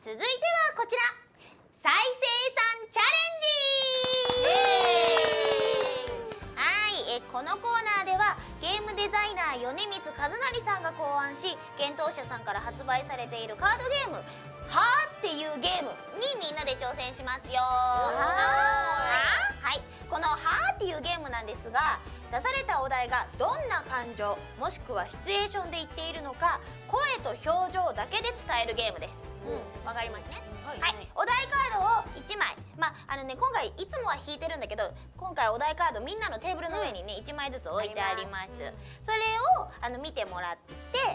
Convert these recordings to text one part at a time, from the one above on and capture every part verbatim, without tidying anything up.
続いてはこちら、再生産チャレンジ。はい、えこのコーナーではゲームデザイナー米光和成さんが考案し、幻冬舎さんから発売されているカードゲーム「はーっていうゲーム」にみんなで挑戦しますよ。はい、この「はーっていうゲームなんですが、出されたお題がどんな感情もしくはシチュエーションで言っているのか、声と表情だけで伝えるゲームです。うん、わかりましたね。はい、はい、お題カードをいちまい、まああのね、今回いつもは引いてるんだけど、今回お題カードみんなのテーブルの上にね、うん、いちまいずつ置いてあります。うん、それをあの見てもらって、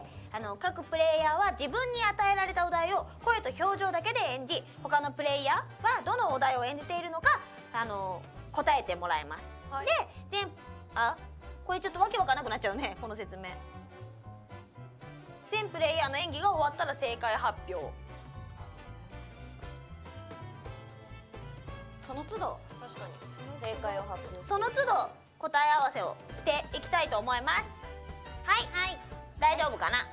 あの各プレイヤーは自分に与えられたお題を声と表情だけで演じ、他のプレイヤーはどのお題を演じているのかあの答えてもらいます。はい、で全あこれちょっとわけわかんなくなっちゃうね、この説明。全プレイヤーの演技が終わったら正解発表。その都度、確かに正解を発表、その都度答え合わせをしていきたいと思います。はい、はい、大丈夫かな。はい、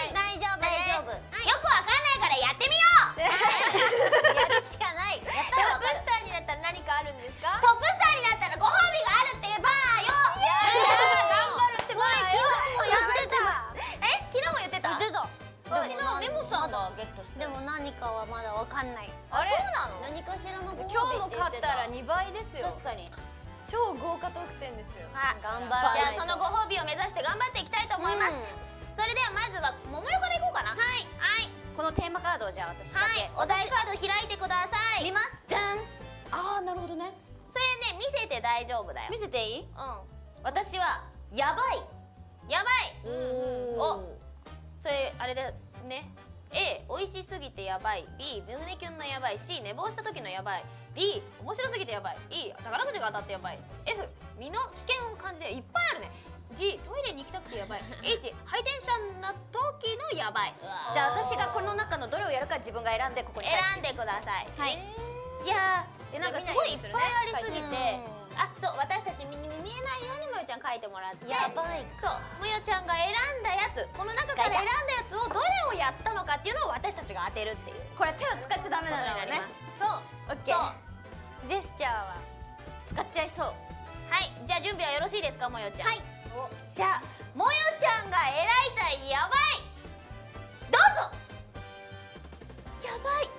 大丈夫、大丈夫。よくわかんないからやってみよう。やるしかない。トップスターになったら何かあるんですか。トップスターになったらご褒美があるってばーよ。いや頑張るってばーよ。昨日も言ってた。言ってた。でもレモさんがゲットして。でも何かはまだわかんない。あれ？そうなの？何かしらのご褒美って言ってた。今日も勝ったらにばいですよ。確かに。超豪華特典ですよ。頑張らないと。じゃあそのご褒美を目指して頑張っていきたいと思います。それではまずは桃代からいこうかな。はいはい。このテーマカードをじゃあ私だけ。お題カード開いてください。見ます。じゃん。ああなるほどね。それね見せて大丈夫だよ。見せていい？うん。私はやばい。やばい。お。それあれだね。A 美味しすぎてやばい。B 胸キュンのやばい。C 寝坊した時のやばい。D 面白すぎてやばい。E 宝くじが当たってやばい。F 身の危険を感じていっぱいあるね。G トイレに行きたくてやばい。H ハイテンションな時のやばい。じゃあ私がこの中のどれをやるか自分が選んでここに選んでください。はい。いやーなんかすごいいっぱいありすぎて、あそう私たち見えないようにもよちゃん書いてもらって。やばい。そうもよちゃんが選んだやつ、この中から選んだやつをどれをやったのかっていうのを私たちが当てるっていう。これ手を使っちゃダメなのね。そう。オッケー。ジェスチャーは使っちゃいそう。はい、じゃあ準備はよろしいですか、もよちゃん。はい。じゃあもよちゃんが選いたいやばい、どうぞ。やばい。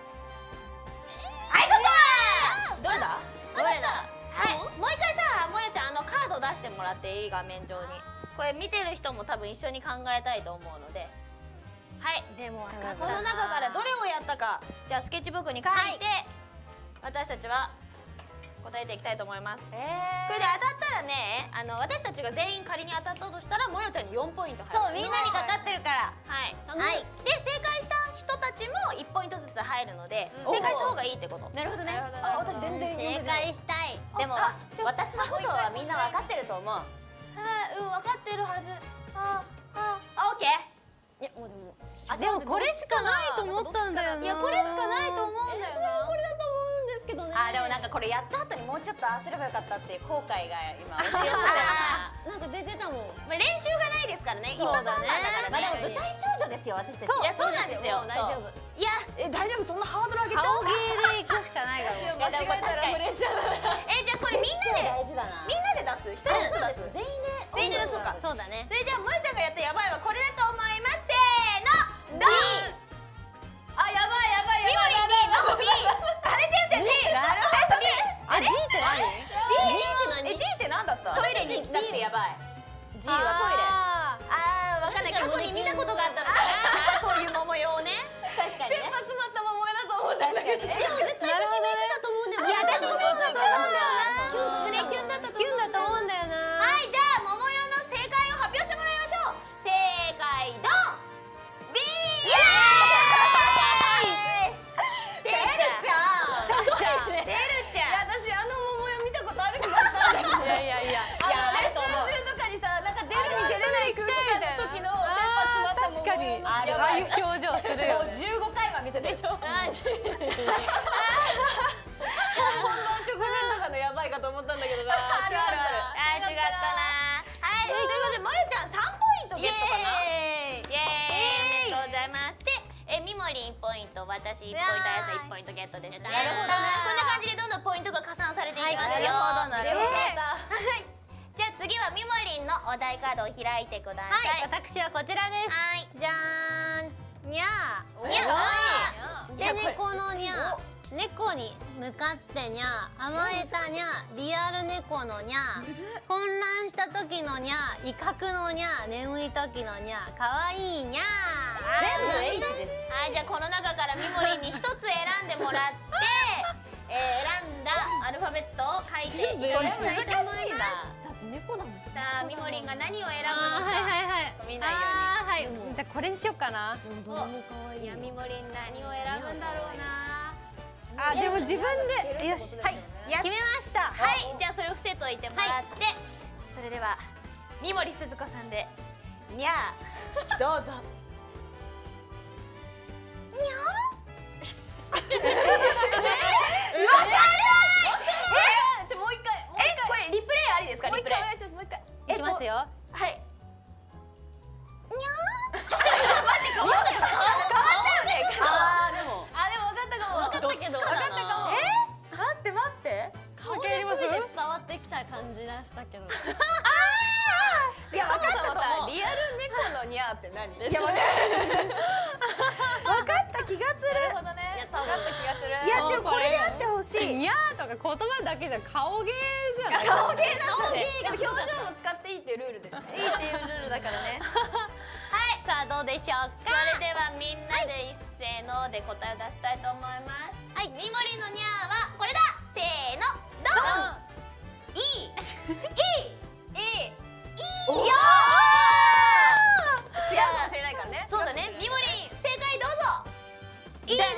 はい、どこ？どれだ？どれだ？はい、もう一回さ、もよちゃんあのカード出してもらっていい？画面上に。これ見てる人も多分一緒に考えたいと思うので。はい。でもこの中からどれをやったか、じゃあスケッチブックに書いて、私たちは答えていきたいと思います。これで当たったらね、あの私たちが全員仮に当たったとしたらもよちゃんによんポイント入る。そう、みんなにかかってるから。はい。はい。で正解した人たちもいちポイントずつ入るので、正解した方がいいってこと。なるほどね。あ、私全然正解したい。でも私のことはみんな分かってると思う。はい、うん、分かってるはず。あああ、オッケー。いやもうでも、あ、でもこれしかないと思ったんだよな。いやこれしかないと思うんだよな。これだと思うんですけどね。あ、でもなんかこれやった後にもうちょっと合わせればよかったっていう後悔が今押し寄せてるな。なんか出てたもん。まあ練習がないですからね。一発本番だからね。まあでも舞台少女ですよ私たち。いやそうなんですよ。大丈夫。いやえ大丈夫、そんなハードル上げちゃう？顔芸でいくしかないから。間違えたらプレッシャーだ。えじゃあこれみんなでみんなで出す？一人ずつ出す？全員で全員で出そうか。そうだね。それじゃあもえちゃんがやったやばいはこれだと思います。せーの。ドン。あ、やばいやばいやばいやばい。ビあれてるじゃん。なるほどね。あれ G って何？ G って何？え G って何だった？トイレに行きたくてやばい。G はトイレ。ああわかんない。過去に見たことがあったのかな。そういう桃用ね。確かにね。切羽詰まった桃だと思ったんだけど。でも絶対ときめいてたと思うんだよ。いや私もそうだと思うんだよな。キュンキュンだったと思う。キュンだと思うんだよな。はい、じゃあ桃用の正解を発表してもらいましょう。正解ドン。B。イエーイ。てるちゃん。てるちゃん。私あの桃用見たことある気がしたんだけど。いやいやいや。レッスン中とかにさ、なんか出るに出れない空気の時の切羽詰まった桃用。ああいう表情するよね。もうじゅうごかいは見せてでしょ。本番直前とかのやばいかと思ったんだけどな。あるあるある。あ、違ったな。はい、ということでもよちゃんさんポイントゲットかな。イエーイ。イエーイ。ありがとうございます。で、えみもりんいちポイント、私いちポイント、あやさんいちポイントゲットでしたね。 なるほどね。 こんな感じでどんどんポイントが加算されていきますよ。 なるほど、なるほど。 じゃあ次はみもりんのお題カードを開いてください。 はい、私はこちらです。 はい。 じゃーん。にゃー。 にゃー。捨て猫のにゃー。猫に向かってにゃー。甘えたにゃー。リアル猫のにゃー。混乱した時のにゃー。威嚇のにゃー。眠い時のにゃー。かわいいにゃー。 全部 H です。はい、じゃあこの中からみもりんに一つ選んでもらって、えー、選んだアルファベットを書いていただきたいと思います。 猫だもん。 さあ、みもりんが何を選ぶのか。 はいはいはい。 見ないように。はい。じゃあこれにしようかな。 どれも可愛い。いや、みもりん何を選ぶんだろうな。 あ、でも自分でよし、はい。決めました。 はい、じゃあそれを伏せといてもらって、それでは三森すず子さんでにゃーどうぞ。にゃー？わかんない。 え？ちょもう一回。 え、これリプレイありですか？リプレイ。 もう一回お願いします。もう一回。 いきますよ。 はい。にゃー？待って、変わったよね。 あーでも。あ、でも分かったかも。分かったけど。分かったかも。 え？待って待って。 顔で全て伝わってきた感じがしたけど。ああ！いや、分かったかも。 リアル猫のニャーって何？ いや、分かった気がする。 なるほどね。分かった気がする。 いや、でもこれであってほしい。 にゃーとか言葉だけじゃ顔芸じゃない。 顔芸なんだね。 顔芸が表情も使っていいっていうルールですね。 いいっていうルールだからね。はい、 さあどうでしょうか。 それではみんなで一斉ので答えを出したいと思います。はい、みもりのニャーはこれだ。せーの、ドン。いい。いい。いい。いいよ。 違うかもしれないからね。 そうだね。みもりん正解どうぞ。いいね。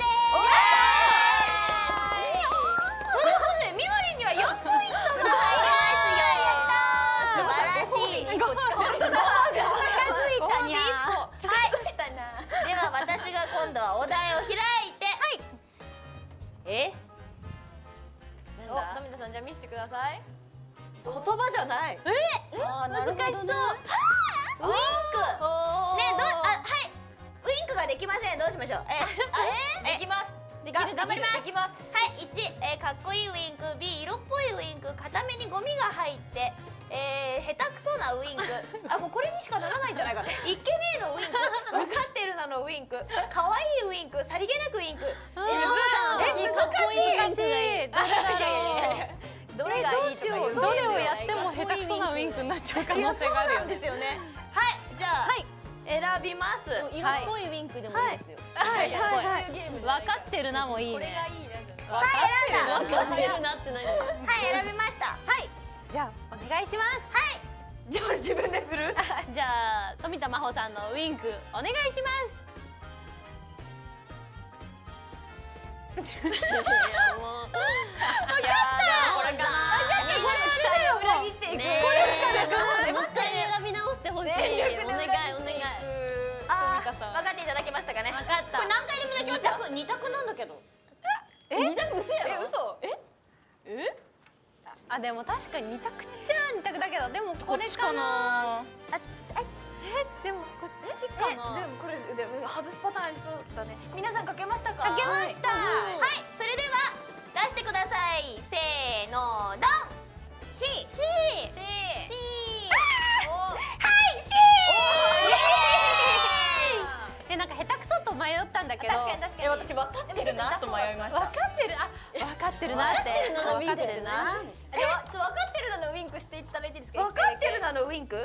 みもりんにはよんポイントが入りますよ。素晴らしい。 近づいたにゃー。近づいたな。では私が今度はお題を開いて。はい。え？ お、富田さんじゃあ見せてください。 言葉じゃない。え？ 難しそう。 ウインク。ね、どう、あ、はい。ウインクができません。どうしましょう。え、 できます。できる。 頑張ります。 できます。 はい、いち、えー、かっこいいウインク、ビー、色っぽいウインク、片目にゴミが入って、えー、下手くそなウインク。あ、もうこれにしかならないんじゃないか。いっけねえのウインク、分かってるなのウインク、可愛いウインク、さりげなくウインク。 え、私かっこいいウインクがいい。 どれだろう。 どれがいいとか言う。 どれをやっても下手くそなウインクになっちゃう可能性があるよね。 ですよね。はい、じゃあ、選びます。 色っぽいウインクでもいいですよ。 はいはいはい。 分かってるなもいいね。 これがいいね。 はい、選んだ。 分かってるなって何？ はい、選びました。はい。 じゃあお願いします。 はい。じゃあ自分で振る。 じゃあ富田真帆さんのウインクお願いします。いやもう。いやこれかな。 みんなの期待を裏切っていく。これしかなくない。もう一回選び直してほしい。お願いお願い。 ああ、分かっていただけましたかね。 分かった。 これ何回でもできますよ。二択なんだけど。 え？二択嘘やろ？え、嘘？え？え？ あ、でも確かに二択っちゃ二択だけど、でもこれかな。あ、え、でもこっちかな。 でもこれでも外すパターンありそうだね。皆さん書けましたか？ 書けました。 はい、それでは出してください。せーの、ドン。C。C。 C。 C。 はい、 C。 え、なんか下手くそと迷ったんだけど。 確かに確かに。 私分かってるなと迷いました。分かってる、あ、分かってるなって。分かってるな。 では、ちょっと分かってるなのウインクしていただいていいですか？ 分かってるなのウインク？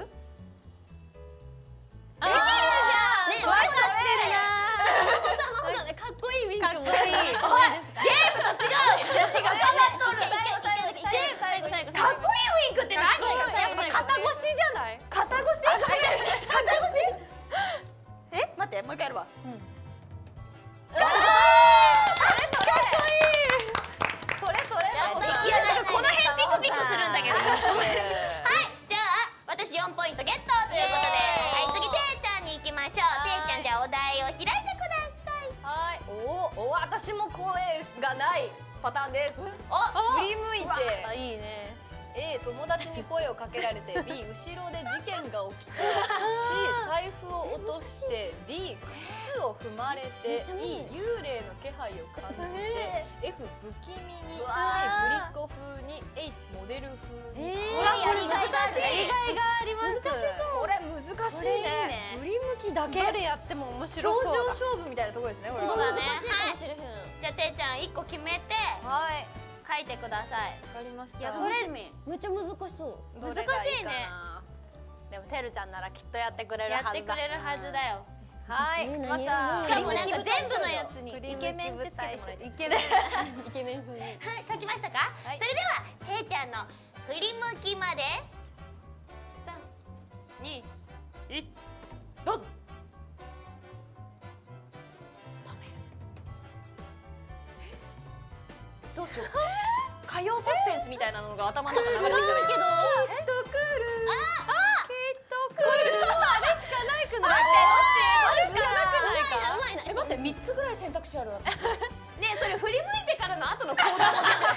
できるじゃん。ね、分かってるな。 真帆さん、かっこいいウインク。 かっこいい。ゲームと違う。女子が頑張っとる。 最後最後最後。 かっこいいウインクって何？ 肩越しじゃない？ 肩越し？肩越し？え、待って、もう一回やるわ。うん。ああ、それそれ。それそれ。いや、なんかこの辺ピクピクするんだけど。はい、じゃあ私よんポイントゲットということで、はい、次てーちゃんに行きましょう。てーちゃん、じゃあお題を開いてください。 はい。おお、私も声がないパターンです。 お、 振り向いて。 いいね。 A 友達に声をかけられて B 後ろで事件が起きた C 財布を落として D 靴を踏まれて E 幽霊の気配を感じて F 不気味に G ぶりっ子風に H モデル風に。 えー、やりがいがある。やりがいがあります。 難しそう。これ難しいね。振り向きだけ。 どれやっても面白そうだ。 表情勝負みたいなところですね。これは。 そうだね。 難しいかもしれへん。 じゃあていちゃん一個決めてはい書いてください。 わかりました。 いやこれめっちゃ難しそう難しいね。 でもてるちゃんならきっとやってくれるはずだ。 やってくれるはずだよ。 はい、来ました。 しかもなんか全部のやつにイケメンってつけてもらえて。 イケメンイケメン風に。 はい、書きましたか。それではていちゃんの振り向きまでさん、に、いちどうぞ。どうしよう。火曜サスペンスみたいなのが頭の中に流れてきたけど。きっと来る。ああ。きっと来る。あれしかないくない。あれしかなくないか。 うまいな。え待って三つぐらい選択肢あるわ。 ねそれ振り向いてからの後の行動も。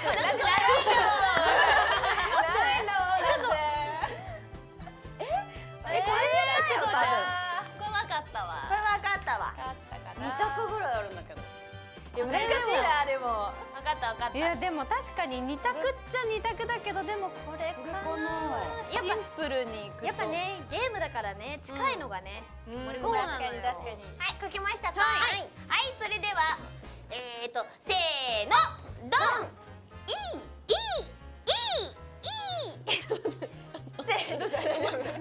えこれだよ多分。 これわかったわ。 これ分かったわ。 二択ぐらいあるんだけど。 いや難しいなでも。 分かった分かった。 いやでも確かに二択っちゃ二択だけどでもこれかな。シンプルにいくと。 やっぱねゲームだからね近いのがね。 そうなのよ。 確かに。 はい書きましたか。はいはいそれではえっとせーのドン。いいいいいいいい。 せどうしたいいいいい正解はいいです。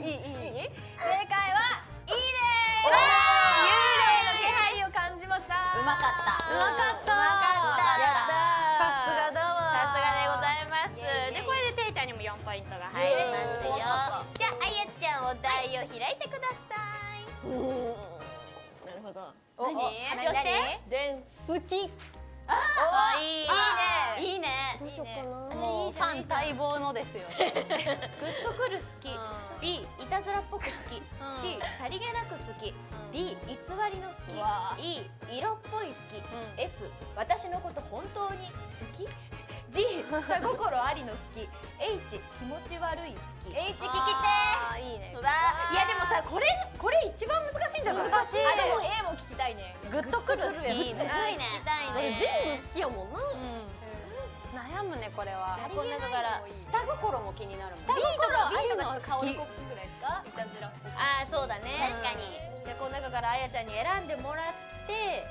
幽霊の気配を感じました。 うまかった。 うまかった。 やったー。 さすがだわ。 さすがでございます。でこれでていちゃんにもよんポイントが入りますよ。じゃああやちゃんお題を開いてください。 なるほど。 何？発表して。 でん好き。 あいいね。 いいね。どうしようかな。 もうファン待望のですよ。 グッとくる好き。B いたずらっぽく好き。C さりげなく好き。D 偽りの好き。E 色っぽい好き。F 私のこと本当に好き。G 下心ありの好き。H 気持ち悪い好き。 H 聞きてあいいね。 いやでもさこれこれ一番難しいんじゃない？ 難しい。あでも A も聞きたいね。 グッとくる好きいいね。 はいね。 全部好きやもんな。 悩むねこれは。 この中から下心も気になるもん。 下心あるのちょっと顔好き。 の子っぽくないですか？いたずらっぽく。 ああそうだね確かに。じゃあこの中からあやちゃんに選んでもらって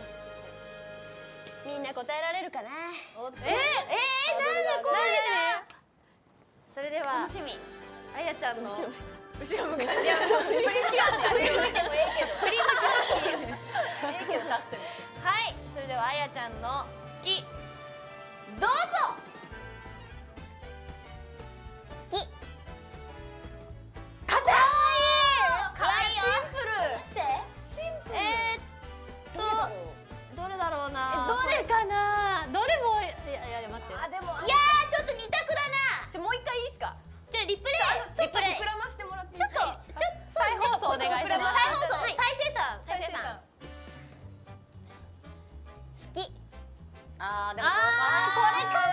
みんな答えられるかな。 ええー、なんだこれだ。それでは楽しみ。 あやちゃんの後ろ向かって振り向きでもええけど。 振り向きええけど出しても。 はいそれではあやちゃんの好きどうぞ。 好き。 かわいいかわいいよ。 シンプル。 シンプル。えーっとどれだろうな。 どれかな。どれもいやいやいや待って。 あでもいやーちょっと二択だな。 じゃもう一回いいですか？ じゃあリプレイちょっと膨らましてもらっていいですか？ ちょっと再放送お願いします。 再放送再生産再生さん。 好き。 あーでもあーこれかな。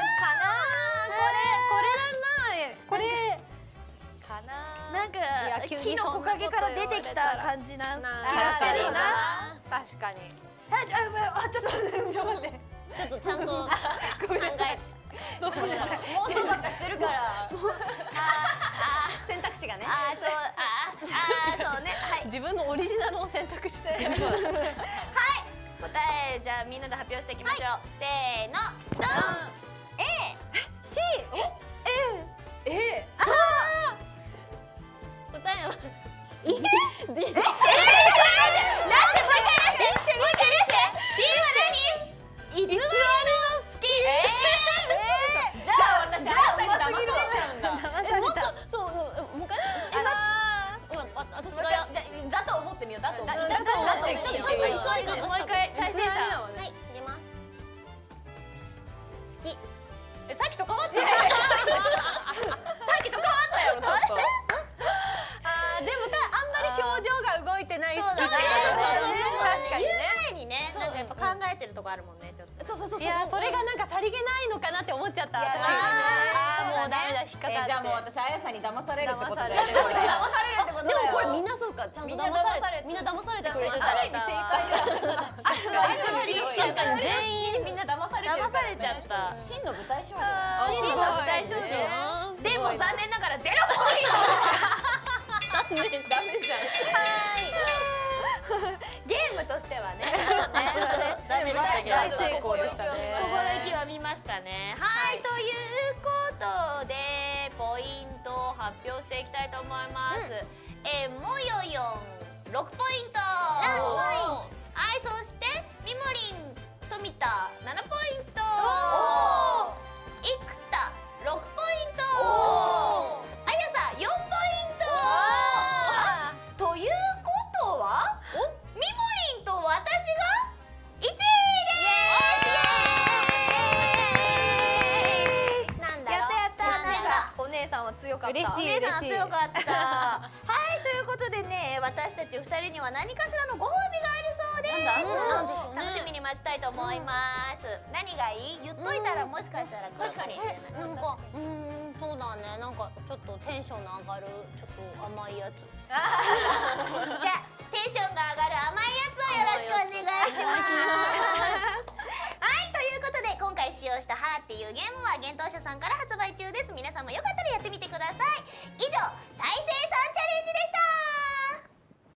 これこれだな。これかな。 なんかいや急木のにそんな木陰から出てきた感じな気が確かにしてるな。 な。確かに。 あ、ちょっと待って、ちょっと待って。 ちょっとちゃんと考ごめんなさい。 え。 どうしました。 妄想ばっかしてるから。 選択肢がね。 あー、そう、あー、あー、そうね。はい。 自分のオリジナルを選択して。 はい。答えじゃあみんなで発表していきましょう。せーの、ドン。A、C、A、 え。 答えは。 D。え、なんでもう一回出して、もう一回出して。D は何？偽りの好き。 じゃあ私じゃあうますぎる。 えもっとそうもう一回。私がじゃだと思ってみよう。だと思って。 だと思ってちょっとちょっと偽り方もう一回再生者。 はい出ます。好き。 え、さっきと変わってない。さっきと変わったよ、ちょっと。 あーでもたあんまり表情が動いてないえてるとこあるもんね、ちょっと。 そうそうそう。 いやそれがなんかさりげないのかなって思っちゃった。ああもうダメだ、引っかかって。 じゃあもう私あやさんに騙されるってことだよ。 騙されるってことだよ。でもこれみんなそうか、ちゃんと騙されてみんな騙されてくれてた。ある意味正解だ。確かに全員みんな騙されてる。 騙されちゃった。 真の舞台少女。 真の舞台少女。でも残念ながらゼロポイント。ダメじゃん。ゲームとしてはね。ダメでしたけど。 大成功でしたね。 心意気は見ましたね。はい、ということでポイントを発表していきたいと思います。え、もよよんろくポイント。はい、そしてみもりんとみたななポイント。いくたろくポイント。あやさよんポイント。ということはみもりんと私がいちいです。なんだろう。やったやった。なんかお姉さんは強かった。 嬉しいお姉さん嬉しい。 強かった。はい、ということでね、私たちふたりには何かしらのご褒美があるそうです。 なんでしょうね。 楽しみに待ちたいと思います。何がいい？言っといたらもしかしたら確かにしれない。 なんかうーんそうだね、なんかちょっとテンションの上がるちょっと甘いやつ。 じゃあテンションが上がる甘いやつをよろしくお願いします。はい、ということで今回使用した「はー」っていうゲームは幻冬舎さんから発売中です。皆さんもよかったらやってみてください。以上再生さんチャレンジでした。